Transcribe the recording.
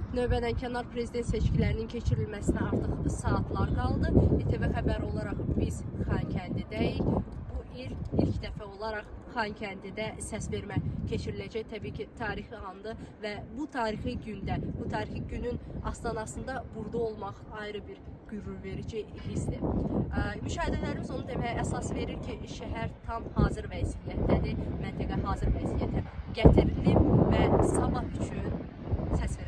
Növbədənkənar prezident seçkilərinin keçirilməsinə artıq saatlar qaldı. İTV xəbər olaraq biz Xankəndidəyik. Bu ilk dəfə olaraq Xankəndidə səsvermə keçiriləcək. Təbii ki, tarixi andır və bu tarixi gündə, bu tarixi günün astanasında burada olmaq ayrı bir qürur verici hissdir. Müşahidələrimiz onu deməyə əsas verir ki, şəhər tam hazır vəziyyətdədir, məntəqə hazır vəziyyətə gətirilib və sabah üçün səs verəcək.